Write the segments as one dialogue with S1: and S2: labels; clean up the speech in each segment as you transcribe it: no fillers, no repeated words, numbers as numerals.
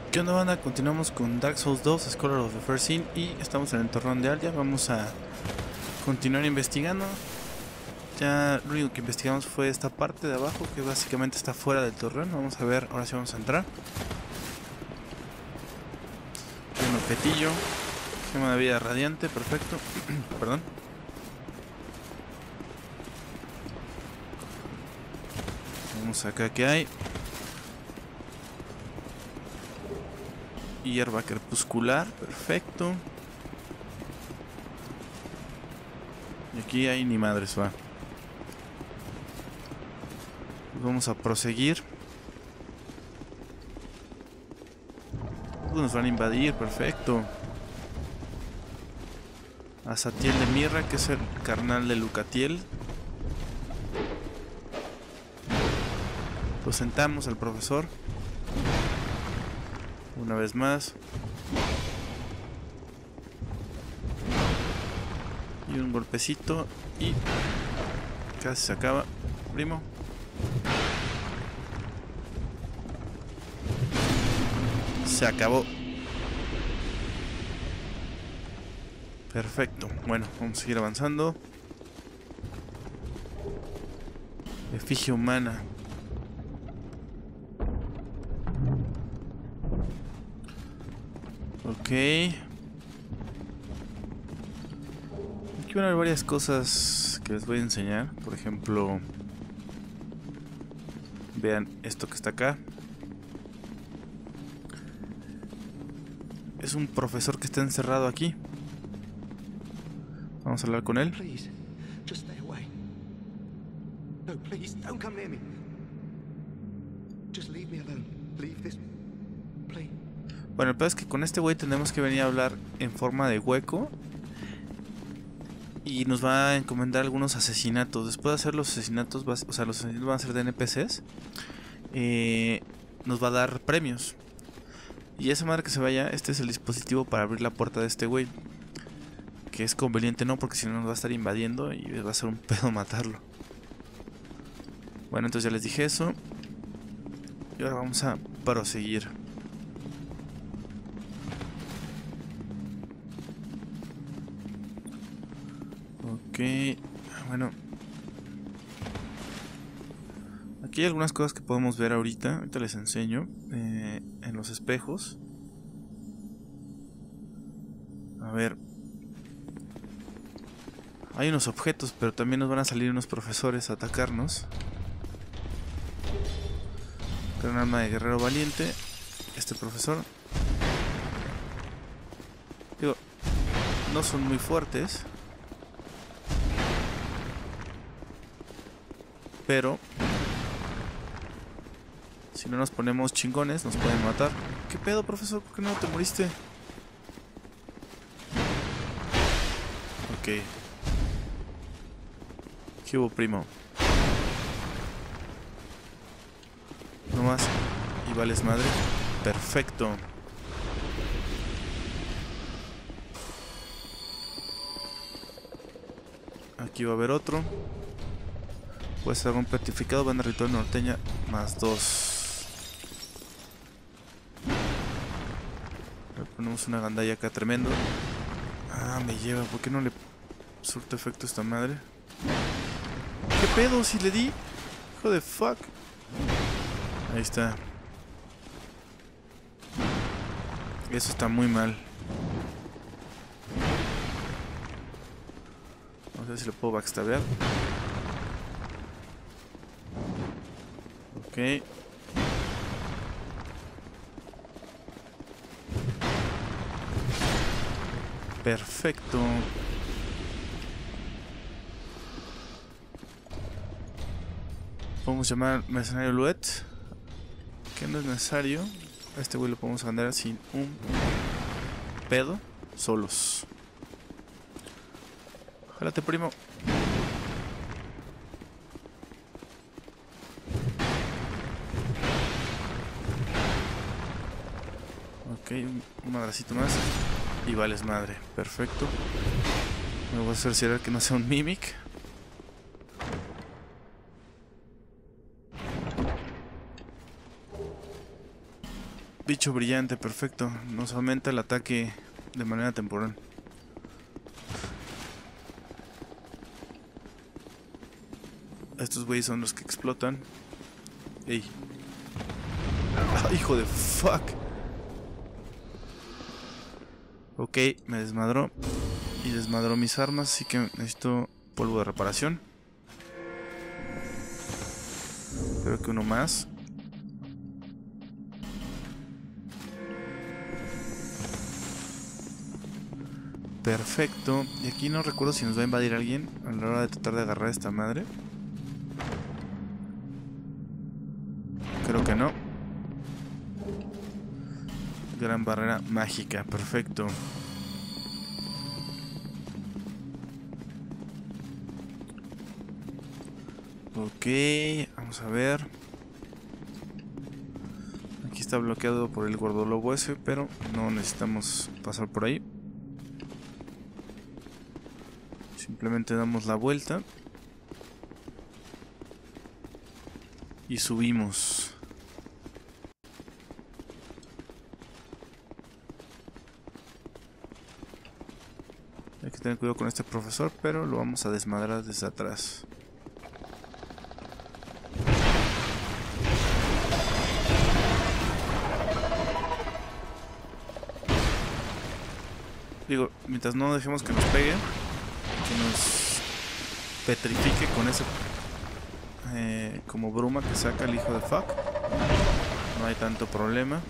S1: ¿Qué onda, banda? Continuamos con Dark Souls 2, Scholar of the First Sin, y estamos en el Torrón de Alia. Vamos a continuar investigando. Ya lo único que investigamos fue esta parte de abajo, que básicamente está fuera del torreón. Vamos a ver, ahora sí vamos a entrar. Hay un objetillo, gema de vida radiante, perfecto. Perdón. Vamos acá, ¿qué hay? Hierba crepuscular, perfecto. Y aquí hay ni madres, va. Vamos a proseguir. Nos van a invadir, perfecto. A Satiel de Mirra, que es el carnal de Lucatiel. Lo sentamos al profesor. Una vez más. Y un golpecito. Y casi se acaba, primo. Se acabó. Perfecto. Bueno, vamos a seguir avanzando. Efigie humana. Ok. Aquí van a haber varias cosas que les voy a enseñar. Por ejemplo, vean esto que está acá. Es un profesor que está encerrado aquí. Vamos a hablar con él.
S2: Please, just stay away. No, please, don't come near me. Just leave me alone. Leave this, please.
S1: Bueno, el peor es que con este güey tenemos que venir a hablar en forma de hueco. Y nos va a encomendar algunos asesinatos. Después de hacer los asesinatos, o sea, los asesinatos van a ser de NPCs. Nos va a dar premios. Y esa madre que se vaya, este es el dispositivo para abrir la puerta de este güey. Que es conveniente, ¿no? Porque si no nos va a estar invadiendo y va a ser un pedo matarlo. Bueno, entonces ya les dije eso. Y ahora vamos a proseguir. Ok, bueno. Aquí hay algunas cosas que podemos ver ahorita. Ahorita les enseño. En los espejos. A ver. Hay unos objetos, pero también nos van a salir unos profesores a atacarnos. Con un arma de guerrero valiente. Este profesor. Digo, no son muy fuertes. Pero si no nos ponemos chingones, nos pueden matar. ¿Qué pedo, profesor? ¿Por qué no te moriste? Ok. ¿Qué hubo, primo? No más. Y vales madre. Perfecto. Aquí va a haber otro. Puede ser un petrificado, banda ritual norteña, más 2. Le ponemos una gandalla acá tremendo. Ah, me lleva. ¿Por qué no le surte efecto a esta madre? ¿Qué pedo si le di? Hijo de fuck. Ahí está. Eso está muy mal. Vamos a ver si lo puedo backstabbear. Ok. Perfecto. Podemos llamar mercenario Luet. Que no es necesario. A este güey lo podemos andar sin un pedo. Solos. Jálate, primo. Ok, un madracito más. Y vales madre, perfecto. Me voy a cerciorar que no sea un Mimic. Bicho brillante, perfecto. Nos aumenta el ataque de manera temporal. Estos güeyes son los que explotan. Ey. Ah, hijo de fuck. Ok, me desmadró. Y desmadró mis armas, así que necesito polvo de reparación. Creo que uno más. Perfecto. Y aquí no recuerdo si nos va a invadir alguien a la hora de tratar de agarrar a esta madre. Creo que no. Gran barrera mágica, perfecto. Ok, vamos a ver. Aquí está bloqueado por el gordolobo ese, pero no necesitamos pasar por ahí. Simplemente damos la vuelta y subimos. Hay que tener cuidado con este profesor, pero lo vamos a desmadrar desde atrás. Digo, mientras no dejemos que nos pegue, que nos petrifique con ese como bruma que saca el hijo de fuck, no hay tanto problema.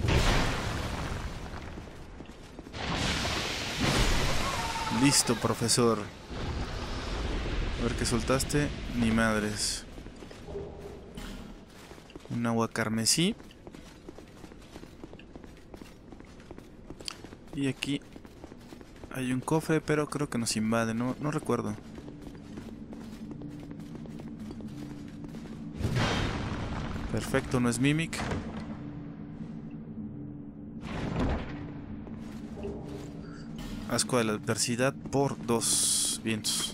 S1: Listo, profesor. A ver qué soltaste. Ni madres. Un agua carmesí. Y aquí hay un cofre, pero creo que nos invade. No recuerdo. Perfecto, no es Mimic. Asco de la adversidad por 2 vientos.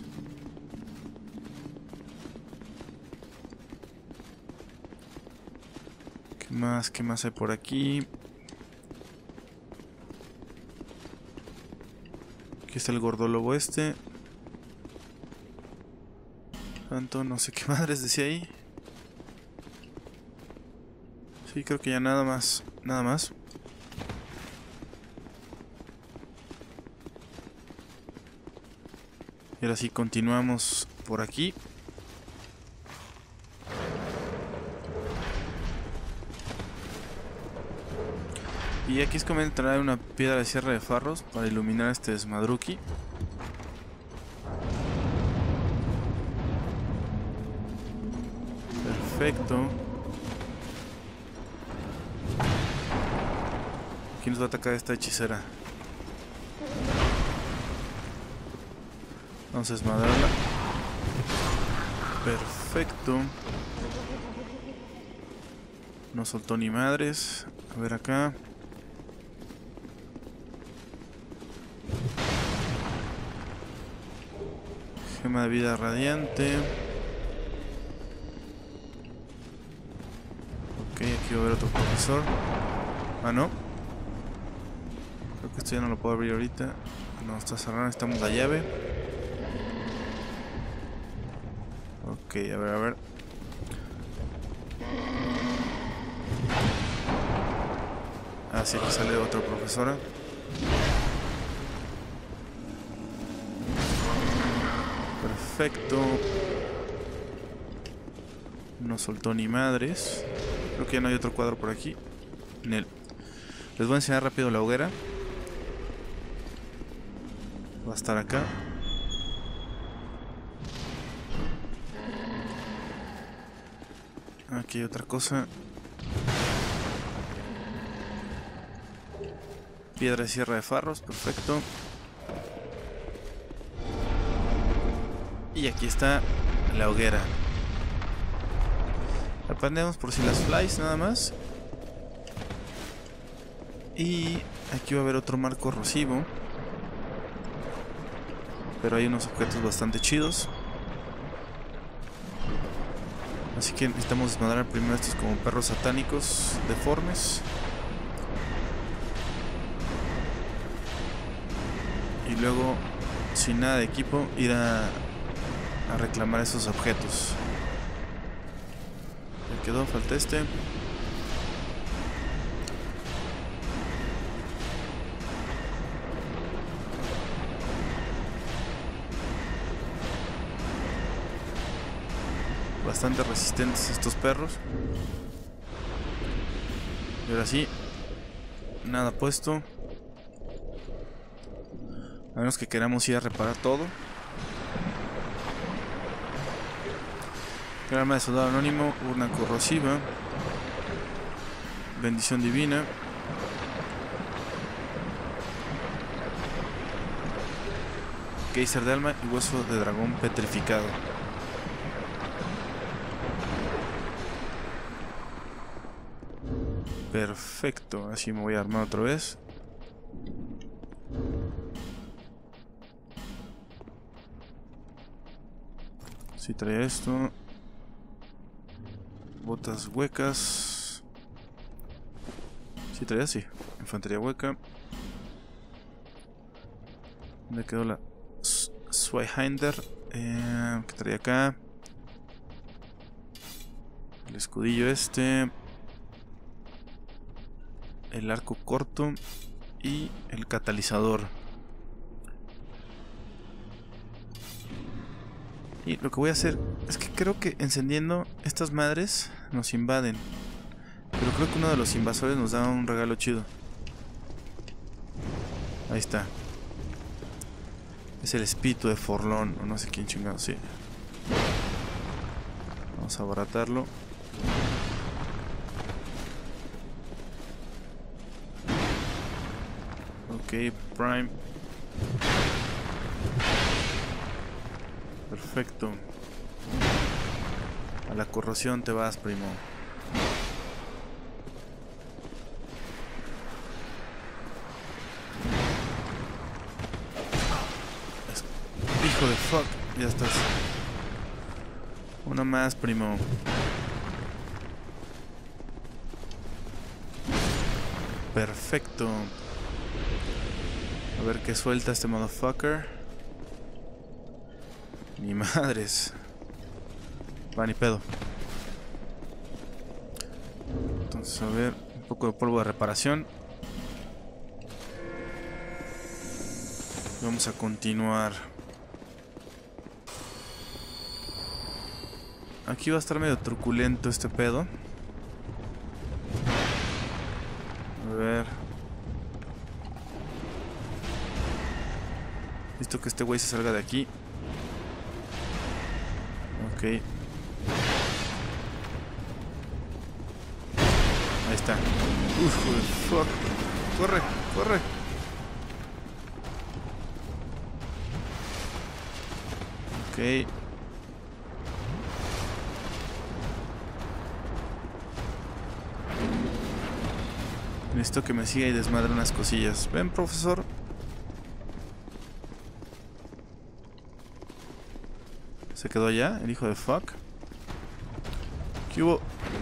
S1: ¿Qué más? ¿Qué más hay por aquí? Aquí está el gordólobo este. Tanto, no sé qué madres decía ahí. Sí, creo que ya nada más. Nada más. Y ahora sí continuamos por aquí. Y aquí es como traer una piedra de cierre de farros para iluminar este desmadruki. Perfecto. Aquí nos va a atacar esta hechicera. Vamos a desmadrarla. Perfecto. No soltó ni madres. A ver acá. Gema de vida radiante. Ok, aquí va a haber otro profesor. Ah, no. Creo que esto ya no lo puedo abrir ahorita. No, está cerrado, necesitamos la llave. Ok, a ver, a ver. Ah, sí, aquí sale otra profesora. Perfecto. No soltó ni madres. Creo que ya no hay otro cuadro por aquí. Les voy a enseñar rápido la hoguera. Va a estar acá. Aquí hay otra cosa. Piedra de cierre de farros, perfecto. Y aquí está la hoguera. La prendemos por si las flies nada más. Y aquí va a haber otro marco corrosivo. Pero hay unos objetos bastante chidos. Así que necesitamos desmadrar primero estos como perros satánicos deformes. y luego, sin nada de equipo, ir a reclamar esos objetos. Me quedó, falta este. Bastante resistentes estos perros. Y ahora sí, nada puesto. A menos que queramos ir a reparar todo. Arma de soldado anónimo, urna corrosiva, bendición divina, geyser de alma y hueso de dragón petrificado. Perfecto, así me voy a armar otra vez. Si trae esto. Botas huecas. Si trae así. Infantería hueca. ¿Dónde quedó la Zweihander? ¿Qué trae acá? El escudillo este. El arco corto. Y el catalizador. Y lo que voy a hacer es que creo que encendiendo estas madres nos invaden. Pero creo que uno de los invasores nos da un regalo chido. Ahí está. Es el espíritu de Forlón, o no sé quién chingado, sí. Vamos a abaratarlo. Ok, Prime. Perfecto. A la corrosión te vas, primo. Hijo de fuck. Ya estás. Una más, primo. Perfecto. A ver qué suelta este motherfucker. Ni madres. Va, ni pedo. Entonces, a ver, un poco de polvo de reparación. Vamos a continuar. Aquí va a estar medio truculento este pedo. A ver. Listo que este güey se salga de aquí. Ok. Ahí está. Uf, fuck. Corre, corre. Ok. Necesito que me siga y desmadre unas cosillas. Ven, profesor. Se quedó allá, el hijo de fuck. ¿Qué hubo?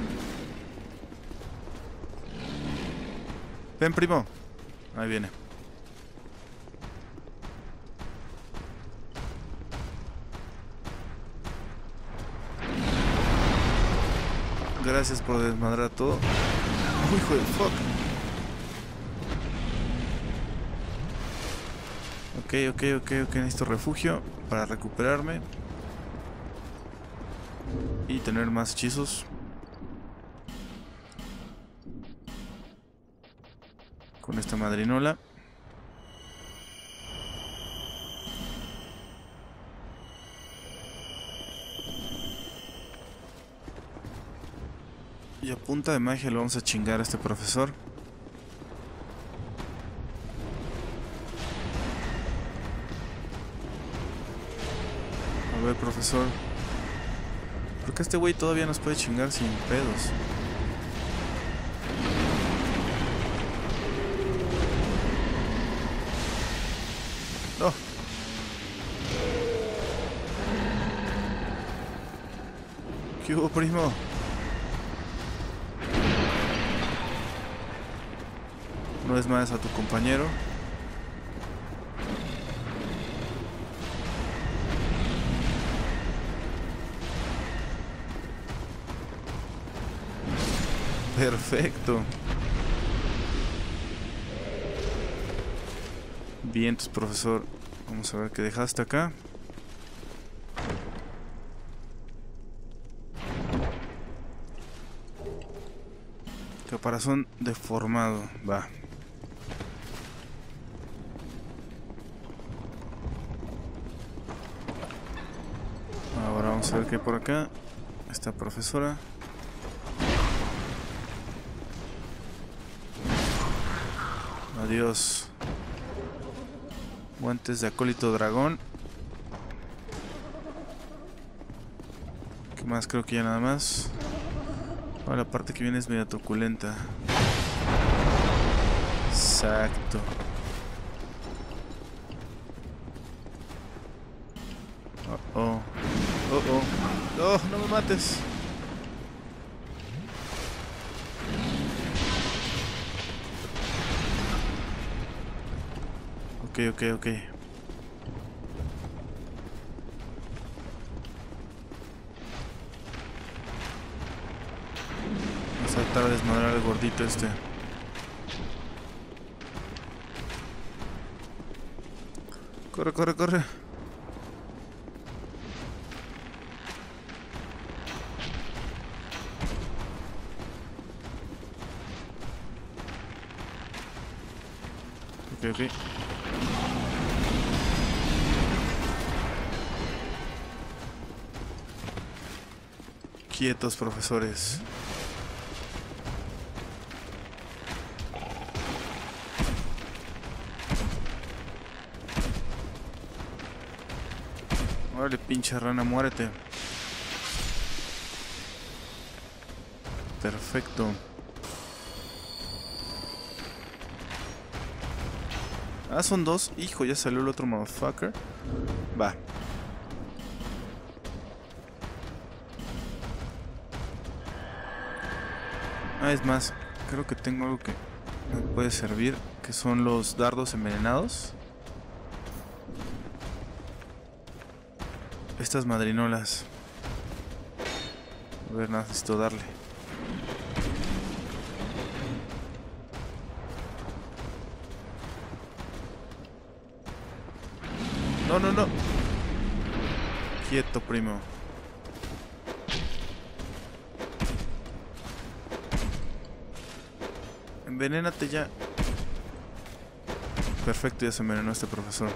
S1: Ven, primo. Ahí viene. Gracias por desmadrar todo. Uy, hijo de fuck. Ok. Necesito refugio para recuperarme. Y tener más hechizos. Con esta madrinola. Y a punta de magia le vamos a chingar a este profesor. A ver, profesor. ¿Por qué este güey todavía nos puede chingar sin pedos? No. ¿Qué hubo, primo? No es más a tu compañero. Perfecto. Bien, entonces, profesor. Vamos a ver qué dejaste acá. Caparazón deformado. Va. Ahora vamos a ver qué hay por acá. Esta profesora. Adiós. Guantes de acólito dragón. ¿Qué más? Creo que ya nada más. Ahora la parte que viene es media truculenta. Exacto. Oh, oh. Oh, oh. Oh, no me mates. Ok, ok, ok. Vamos a tratar de desmadrar al gordito este. Corre, corre, corre. Ok, ok. Quietos, profesores. Órale, pinche rana, muérete. Perfecto. Ah, son dos. Hijo, ya salió el otro motherfucker. Va. Ah, es más, creo que tengo algo que me puede servir, que son los dardos envenenados. Estas madrinolas. A ver, nada, necesito darle. No, no, no. Quieto, primo. Envenénate ya. Perfecto, ya se envenenó este profesor.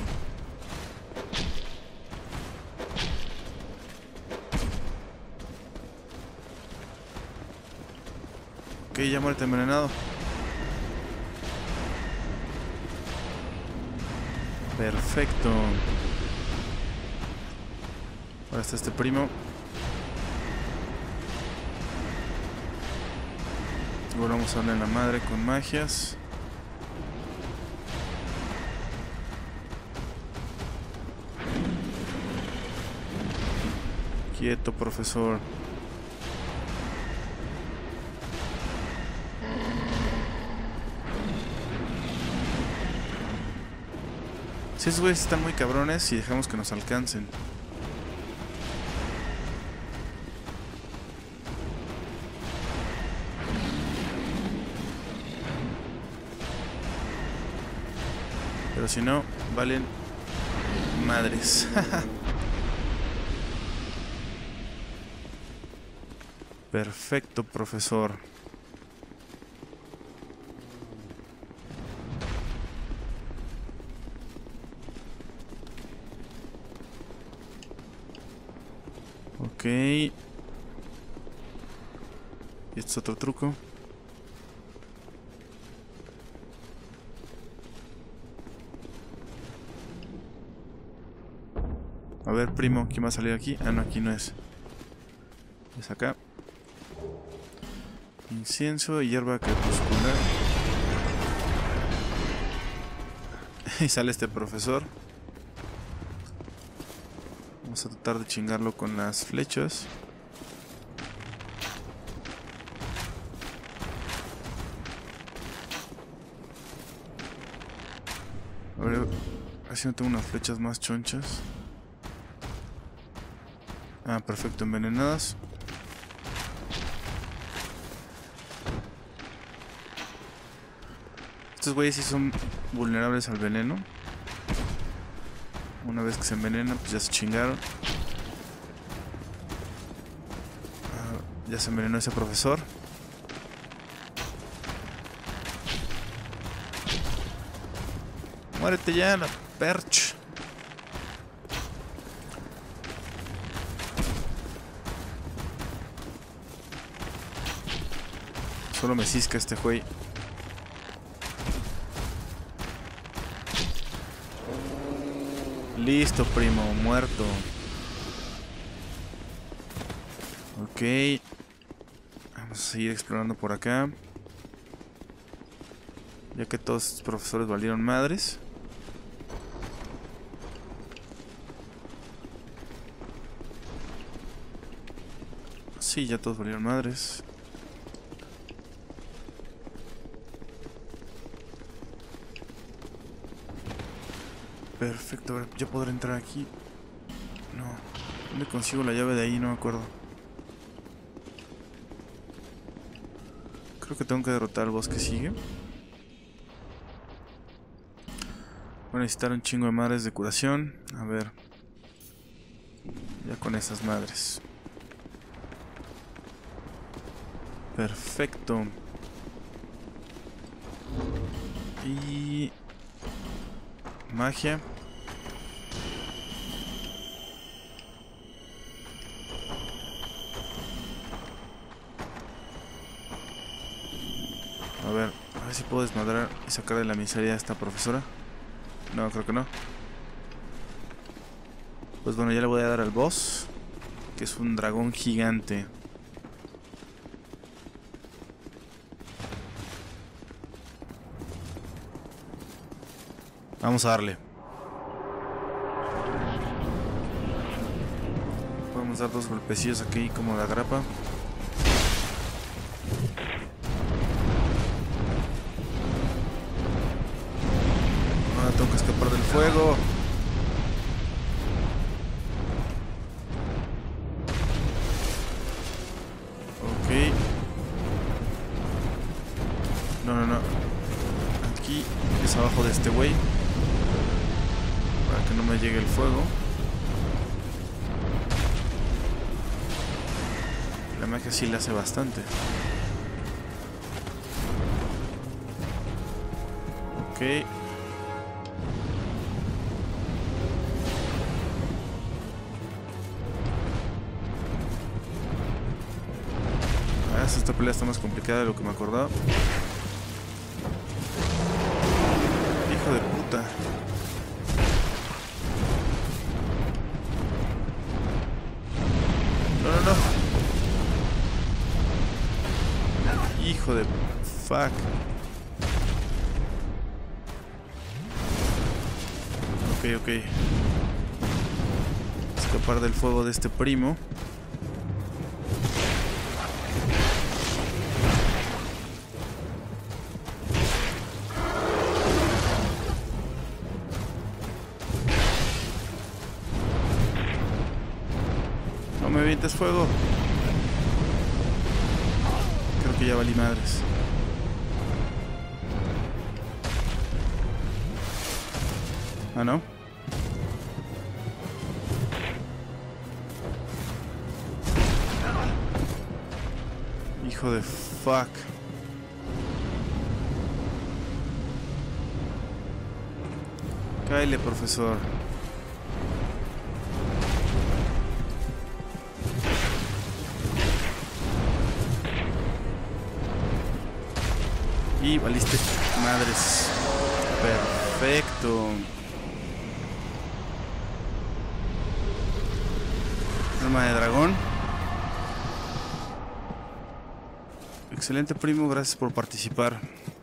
S1: Ok, ya muerte envenenado. Perfecto. Ahora está este primo. Volvamos a darle en la madre con magias. Quieto, profesor. Si esos güeyes están muy cabrones y dejamos que nos alcancen. Pero si no, valen madres. Perfecto, profesor. Ok. Y este es otro truco. A ver, primo, ¿quién va a salir aquí? Ah, no, aquí no es. Es acá. Incienso y hierba crepuscular. Y sale este profesor. Vamos a tratar de chingarlo con las flechas. A ver, así no tengo unas flechas más chonchas. Ah, perfecto, envenenadas. Estos güeyes sí son vulnerables al veneno. Una vez que se envenenan, pues ya se chingaron. Ya se envenenó ese profesor. Muérete ya, la perch. Solo me cisca este güey. Listo, primo, muerto. Ok. Vamos a seguir explorando por acá. Ya que todos estos profesores valieron madres. Sí, ya todos valieron madres. Perfecto, a ver, ya podré entrar aquí. No. ¿Dónde consigo la llave de ahí? No me acuerdo. Creo que tengo que derrotar al boss que sigue. Voy a necesitar un chingo de madres de curación. A ver. Ya con esas madres. Perfecto. Y... magia. A ver si puedo desmadrar y sacar de la miseria a esta profesora. No, creo que no. Pues bueno, ya le voy a dar al boss, que es un dragón gigante. Vamos a darle. Podemos dar dos golpecillos aquí como la grapa. Ahora tengo que escapar del fuego. Ok. No. Aquí es abajo de este güey. Para que no me llegue el fuego. La magia sí le hace bastante. Ok. Esta pelea está más complicada de lo que me acordaba. Hijo de puta. No. Hijo de fuck. Ok. Escapar del fuego de este primo. No me avientes fuego. Creo que ya valí madres. Ah, ¿no? Hijo de fuck. Cáele, profesor. Y valiste madres. Perfecto. Arma de dragón. Excelente, primo, gracias por participar.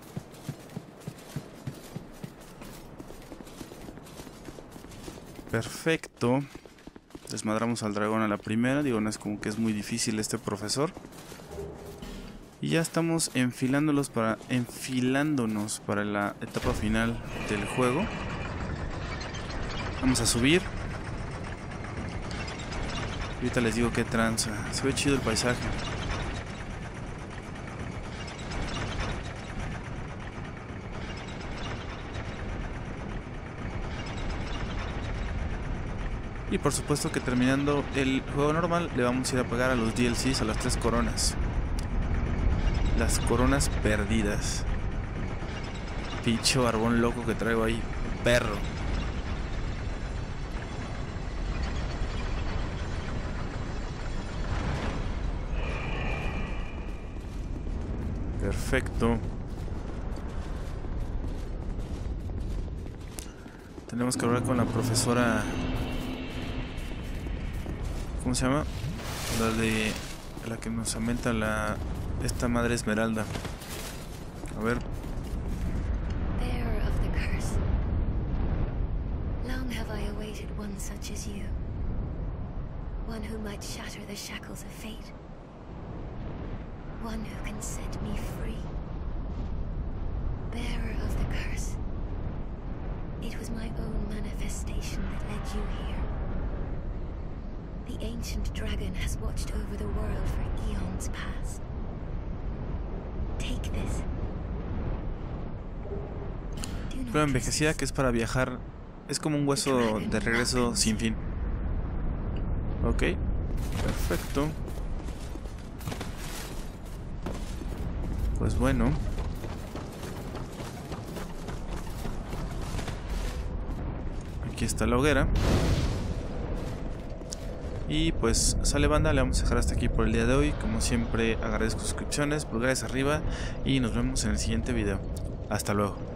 S1: Perfecto. Desmadramos al dragón a la primera. Digo, no es como que es muy difícil este profesor. Y ya estamos enfilándonos para la etapa final del juego. Vamos a subir. Ahorita les digo qué tranza. Se ve chido el paisaje. Y por supuesto que terminando el juego normal le vamos a ir a pagar a los DLCs, a las 3 coronas. Las coronas perdidas. Picho barbón loco que traigo ahí, perro. Perfecto. Tenemos que hablar con la profesora. ¿Cómo se llama? La que nos aumenta esta madre esmeralda. A ver.
S3: Bearer of the curse. Long have I awaited one such as you. One who might shatter the shackles of fate. One who can set me free. Bearer of the curse. It was my own manifestation that led you here. The ancient dragon has watched over the world for eons past. Take this.
S1: Prueba envejecida que es para viajar. Es como un hueso de regreso sin fin. Ok. Perfecto. Pues bueno. Aquí está la hoguera. Y pues sale banda, le vamos a dejar hasta aquí por el día de hoy. Como siempre agradezco suscripciones, pulgares arriba y nos vemos en el siguiente video. Hasta luego.